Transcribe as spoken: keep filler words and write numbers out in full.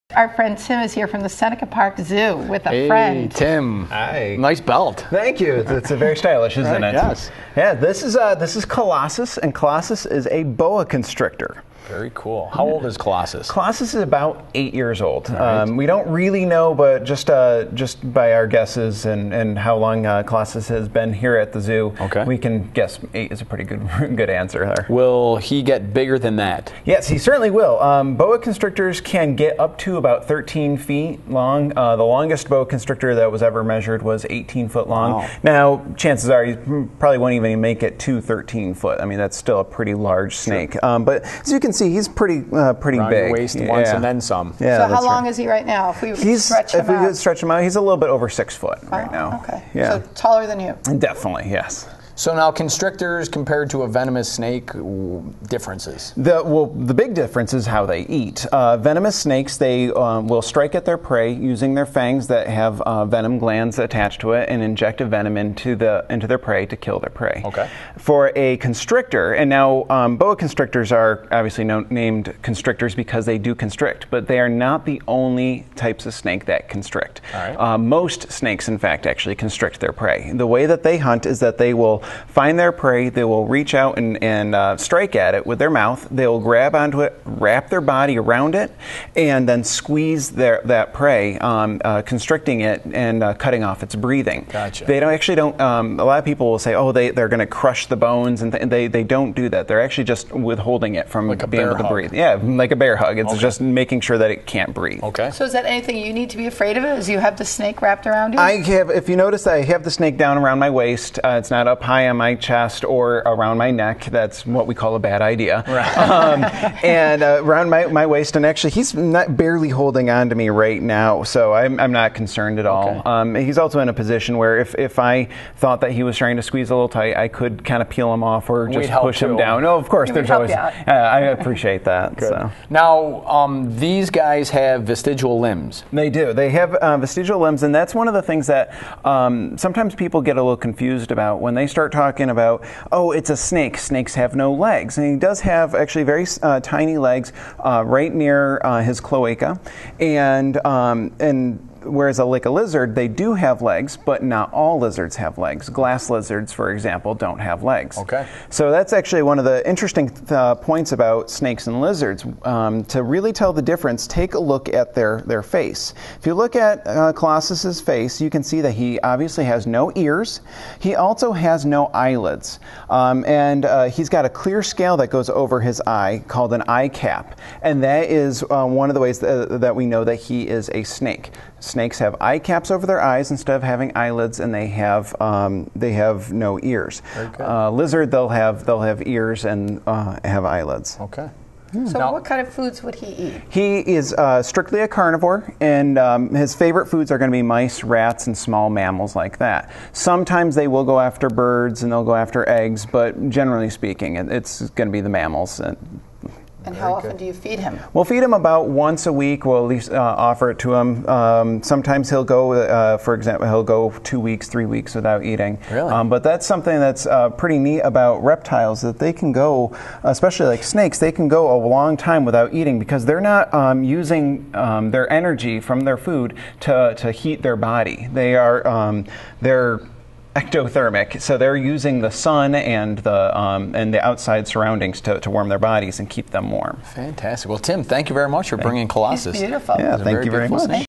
Our friend Tim is here from the Seneca Park Zoo with a hey, friend. Tim. Hi. Nice belt. Thank you. It's, it's a very stylish, isn't Right, it? yes. Yeah. This is uh, this is Colossus, and Colossus is a boa constrictor. Very cool. How old is Colossus? Colossus is about eight years old. Right. Um, we don't really know, but just uh, just by our guesses and, and how long uh, Colossus has been here at the zoo, okay. we can guess eight is a pretty good good answer there. Will he get bigger than that? Yes, he certainly will. Um, boa constrictors can get up to about thirteen feet long. Uh, the longest boa constrictor that was ever measured was eighteen foot long. Wow. Now, chances are he probably won't even make it to thirteen foot. I mean, that's still a pretty large snake. Sure. Um, but as you can see, he's pretty uh, pretty Around big. Your waist yeah. once and then some. So Yeah, how long right. is he right now? If we he's, stretch him if we out? could stretch him out, he's a little bit over six foot oh, right now. Okay. Yeah. So taller than you. Definitely, yes. So now constrictors compared to a venomous snake, differences? The, well, the big difference is how they eat. Uh, venomous snakes, they um, will strike at their prey using their fangs that have uh, venom glands attached to it and inject a venom into the into their prey to kill their prey. Okay. For a constrictor, and now um, boa constrictors are obviously known, named constrictors because they do constrict, but they are not the only types of snake that constrict. All right. Uh, most snakes, in fact, actually constrict their prey. The way that they hunt is that they will find their prey, they will reach out and, and uh, strike at it with their mouth, they will grab onto it, wrap their body around it, and then squeeze their, that prey, um, uh, constricting it and uh, cutting off its breathing. Gotcha. They don't actually don't, um, a lot of people will say, oh, they, they're going to crush the bones, and th they, they don't do that. They're actually just withholding it from like a being bear able to hug. breathe. Yeah, like a bear hug. It's Okay. just making sure that it can't breathe. Okay. So is that anything you need to be afraid of as you have the snake wrapped around you? I have, if you notice, I have the snake down around my waist. Uh, it's not up high on my chest or around my neck. That's what we call a bad idea. Right. Um, and uh, around my, my waist, and actually he's not barely holding on to me right now, so I'm, I'm not concerned at all. Okay. Um, he's also in a position where if, if I thought that he was trying to squeeze a little tight, I could kind of peel him off or We'd just help push him too. down. No, of course, He would there's help always. you out. Uh, I appreciate that. Good. So. Now, um, these guys have vestigial limbs. They do. They have uh, vestigial limbs, and that's one of the things that um, sometimes people get a little confused about when they start talking about, oh, it's a snake. Snakes have no legs. And he does have actually very uh, tiny legs uh, right near uh, his cloaca, and um, and. Whereas a, like a lizard, they do have legs, but not all lizards have legs. Glass lizards, for example, don't have legs. Okay. So that's actually one of the interesting uh, points about snakes and lizards. Um, to really tell the difference, take a look at their, their face. If you look at uh, Colossus's face, you can see that he obviously has no ears. He also has no eyelids. Um, and uh, he's got a clear scale that goes over his eye called an eye cap. And that is uh, one of the ways that, that we know that he is a snake. Snakes have eye caps over their eyes instead of having eyelids, and they have um, they have no ears. Uh, lizard, they'll have they'll have ears and uh, have eyelids. Okay. So Now- what kind of foods would he eat? He is uh, strictly a carnivore, and um, his favorite foods are going to be mice, rats, and small mammals like that. Sometimes they will go after birds and they'll go after eggs, but generally speaking, it, it's going to be the mammals. And, And how often do you feed him? We'll feed him about once a week. We'll at least uh, offer it to him. Um, sometimes he'll go, uh, for example, he'll go two weeks, three weeks without eating. Really? Um, but that's something that's uh, pretty neat about reptiles, that they can go, especially like snakes, they can go a long time without eating because they're not um, using um, their energy from their food to, to heat their body. They are, um, they're ectothermic, so they're using the sun and the um, and the outside surroundings to, to warm their bodies and keep them warm. Fantastic. Well, Tim, thank you very much for bringing Colossus. He's beautiful. Yeah, He's a thank you very beautiful much. snake.